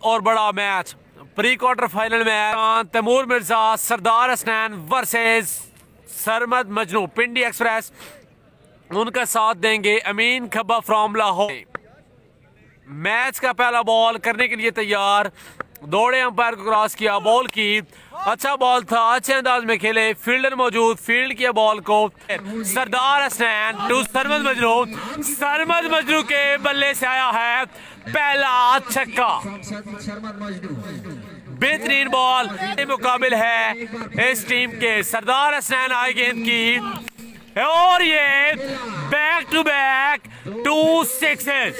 और बड़ा match pre quarter final में तैमूर मिर्जा सरदार हसनैन वर्सेस सरमद मजनू पिंडी एक्सप्रेस। उनका साथ देंगे अमीन खब्बा फ्रॉम लाहौर। मैच का पहला बॉल करने के लिए तैयार, दौड़े, अंपायर को क्रॉस किया, बॉल की, अच्छा बॉल था, अच्छे अंदाज में खेले, फील्डर मौजूद, फील्ड किया बॉल को। सरदार हसनैन टू सरमद मजनू, सरमद मजनू के बल्ले से आया है पहला छक्का। बेहतरीन बॉल मुकाबिल है इस टीम के। सरदार हसनैन आए गेंद की और ये बैक टू बैक 2 सिक्सेस,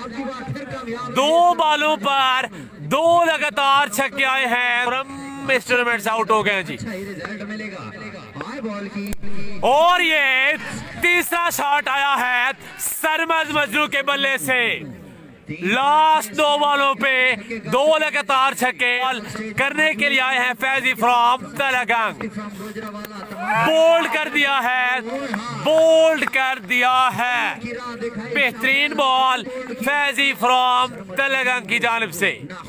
2 बॉलों पर 2 लगातार छक्के आए हैं और हम इस टूर्नामेंट से आउट हो गए जी। और ये तीसरा शॉट आया है सरमद मजनू के बल्ले से। लास्ट 2 बॉलों पे 2 लगातार छक्के करने के लिए आए हैं फैजी फ्रॉम तलगंग। बोल्ड कर दिया है, बोल्ड कर दिया है। बेहतरीन बॉल फैजी फ्रॉम तलगंग की जानिब से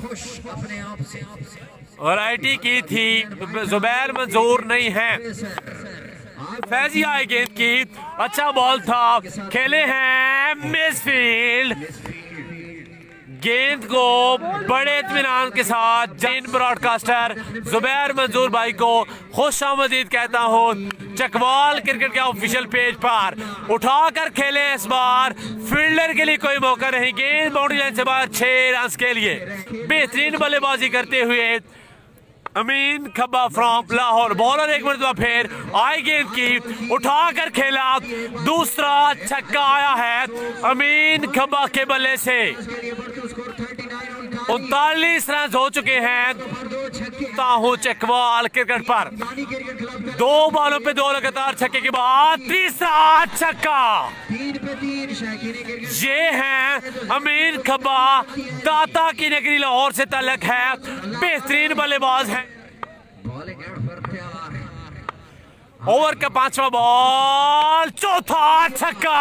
और आईटी की थी, जुबैर मंजूर नहीं है। फैजी आए गेंद की, अच्छा बॉल था, खेले हैं मिसफील्ड। गेंद को बड़े इत्मीनान के साथ जैन ब्रॉडकास्टर जुबैर मंजूर भाई को खुशामदीद कहता हूँ चकवाल क्रिकेट के ऑफिशियल पेज पर। उठाकर खेले इस बार, फील्डर के लिए कोई मौका नहीं, गेंद बाउंड्री लाइन से बाहर 6 रन के लिए। बेहतरीन बल्लेबाजी करते हुए अमीन खब्बा फ्रॉम लाहौर। बॉलर एक मिनट बाद फिर आई गेंद की, उठाकर खेला, दूसरा छक्का आया है अमीन खब्बा के बल्ले से। 39 रन हो चुके हैं चकवाल क्रिकेट पर। 2 बॉलों पे 2 लगातार छक्के के बाद तीसरा छक्का। ये हैं अमीन खब्बा, दाता की नगरी लाहौर से तल्लक है, बेहतरीन बल्लेबाज है। ओवर का 5वां बॉल, चौथा छक्का।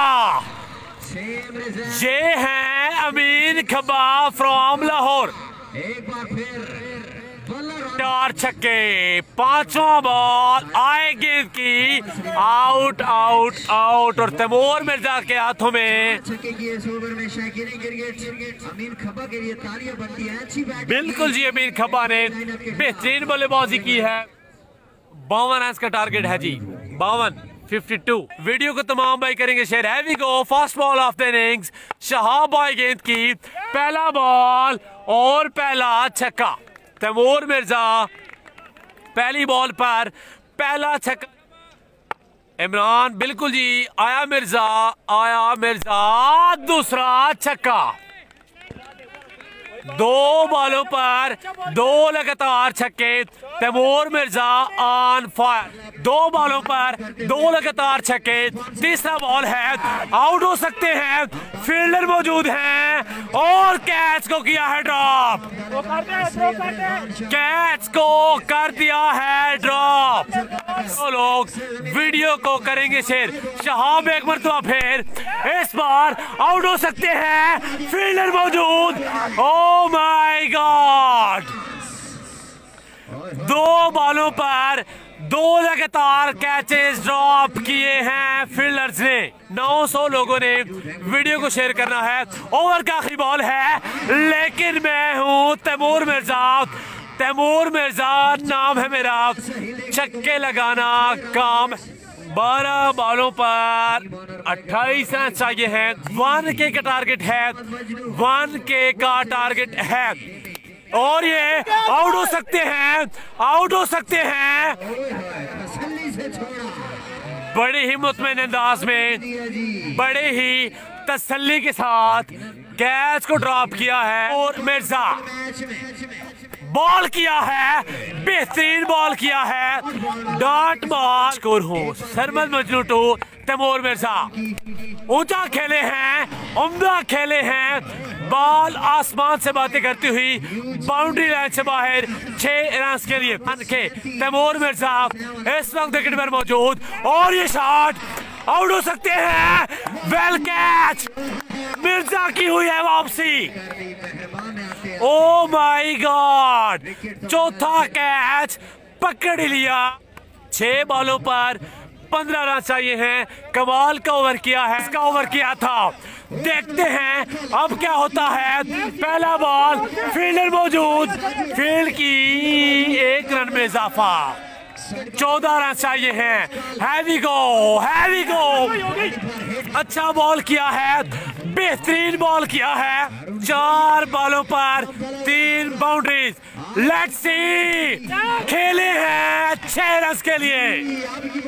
ये हैं अमीन खब्बा फ्रॉम लाहौर। 4 छक्के, 5वां बॉल आए गेंद की, आउट आउट आउट और तैमूर मिर्जा के हाथों में। बिल्कुल जी, अमीन खब्बा ने बेहतरीन बल्लेबाजी की है। 52 रन का टारगेट है जी, 52। वीडियो को तमाम भाई करेंगे share. Heavy go, first ball of the innings, Shahab भाई गेंद की, पहला बॉल और पहला छक्का। तैमूर मिर्जा पहली बॉल पर पहला छक्का। इमरान बिल्कुल जी, आया मिर्जा, दूसरा छक्का। 2 बॉलों पर 2 लगातार छक्के। Taimur Mirza on fire. 2 बॉलों पर 2 लगातार छक्के। तीसरा बॉल है, आउट हो सकते हैं, फील्डर मौजूद हैं और कैच को किया है ड्रॉप। कैच को कर दिया है ड्रॉप। तो लोग वीडियो को करेंगे शेयर। शहाब एक मरतबा फिर, इस बार आउट हो सकते हैं, फील्डर मौजूद। ओ माय गॉड, 2 बॉलों पर 2 लगातार कैचेस ड्रॉप किए हैं फील्डर्स ने। 900 लोगों ने वीडियो को शेयर करना है। ओवर का आखिरी बॉल है, लेकिन मैं हूं तैमूर मिर्जा। तैमूर मिर्जा नाम है मेरा, छक्के लगाना काम। 12 बॉलों पर 28 रन चाहिए हैं। 1K का टारगेट है, 1K का टारगेट है और ये आउट हो सकते हैं, आउट हो सकते हैं। बड़े ही मुतमईन अंदाज में, बड़े ही तसल्ली के साथ कैच को ड्रॉप किया है और मिर्जा बॉल किया है, बेहतरीन बॉल किया है, डॉट बॉल। स्कोर हो सरमद मजनू टू तैमूर मिर्जा। ऊंचा खेले हैं, उम्दा खेले हैं, बॉल आसमान से बातें करती हुई बाउंड्री लाइन से बाहर 6 रन के लिए तैमूर मिर्जा इस वक्त विकेट पर मौजूद और ये शॉट आउट हो सकते हैं। वेल कैच, मिर्जा की हुई है वापसी। ओ माय गॉड, चौथा कैच पकड़ लिया। 6 बॉलों पर 15 रन चाहिए हैं। कमाल का ओवर किया है, इसका ओवर किया था। देखते हैं अब क्या होता है। पहला बॉल, फील्डर मौजूद, फील्ड की 1 रन में इजाफा। 14 रन चाहिए हैं। Heavy go, heavy go. अच्छा बॉल किया है, बेहतरीन बॉल किया है। 4 बॉलों पर 3 बाउंड्रीज। लेट्स सी, खेले हैं 6 रन के लिए,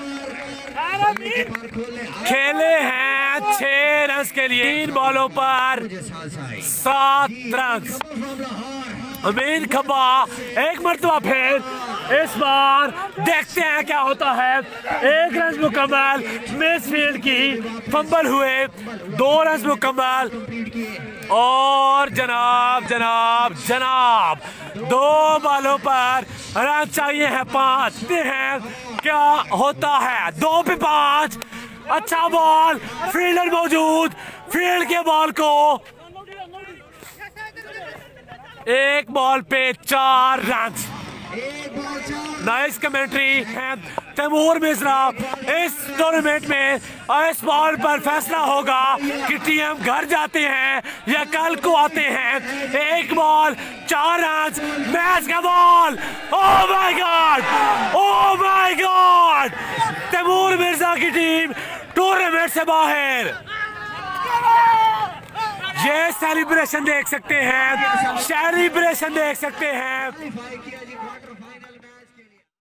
खेले हैं 6 रन के लिए। 3 बॉलों पर 7 रन। अमीन खब्बा एक मरतबा फिर, इस बार देखते हैं क्या होता है। 1 रन मुकम्मल, मिसफील्ड की फंबल हुए। 2 रन मुकम्मल और जनाब जनाब जनाब 2 बॉलों पर रन चाहिए हैं 5। हैं क्या होता है। 2 पे 5। अच्छा बॉल, फील्डर मौजूद, फील्ड के बॉल को 1 बॉल पे 4 रन। नाइस कमेंट्री है तैमूर मिश्रा। इस टूर्नामेंट में इस बॉल पर फैसला होगा कि टीम घर जाते हैं या कल को आते हैं। 1 बॉल 4 रन, मैच का ball. Oh my god, oh my god, Taimur Mirza की टीम टूर्नामेंट से बाहर। ये सेलिब्रेशन देख सकते हैं, सेलिब्रेशन देख सकते हैं।